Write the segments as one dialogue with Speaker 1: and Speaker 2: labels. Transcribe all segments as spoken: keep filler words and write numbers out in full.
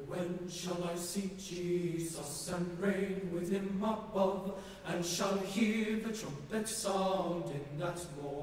Speaker 1: When shall I see Jesus and reign with him above, and shall hear the trumpet sound in that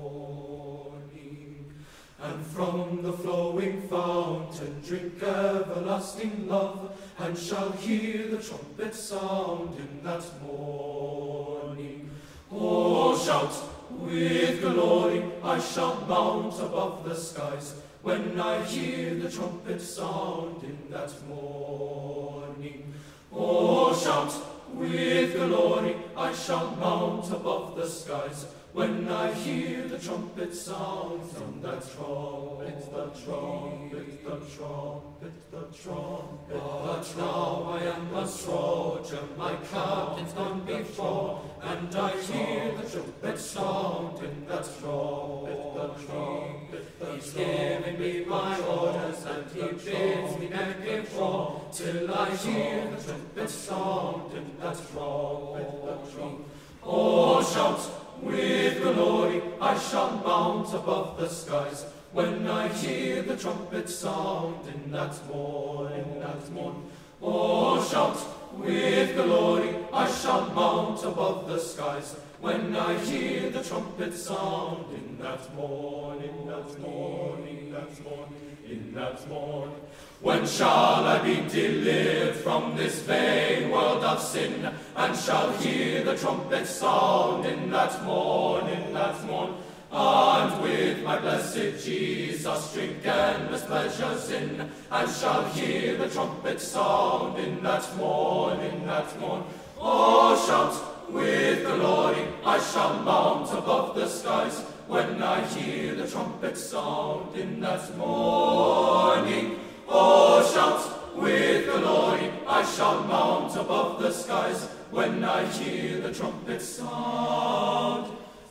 Speaker 1: morning? And from the flowing fountain drink everlasting love, and shall hear the trumpet sound in that morning. Oh, shout with glory, I shall mount above the skies, when I hear the trumpet sound in that morning. Oh, shout with glory, I shall mount above the skies, when I hear the trumpet sound from that trumpet, the trumpet, the trumpet, the trumpet. But now I am a soldier, my captain's gone before, and I hear the trumpet sound in that trumpet, the trumpet. He's giving me my orders, and he bids me never before, till I hear the trumpet sound in that trumpet, the trumpet. Oh, shout with glory, I shall mount above the skies, when I hear the trumpet sound in that morn, in that morn. Oh, shout with glory, I shall mount above the skies, when I hear the trumpet sound in that morn, in that morn, in that morn, in that morn. When shall I be delivered from this vain world of sin, and shall hear the trumpet sound in that morn, in that morn? And with my blessed Jesus drink endless pleasures in, and shall hear the trumpet sound in that morn, in that morn. Oh, shout with glory, I shall mount above the skies, when I hear the trumpet sound in that morning. Oh, shout with glory, I shall mount above the skies, when I hear the trumpet sound,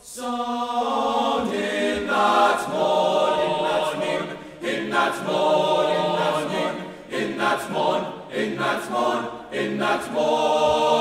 Speaker 1: sound in that morning, in that morn, in that morn, in that morn, in that morn, in that morn, in that morn.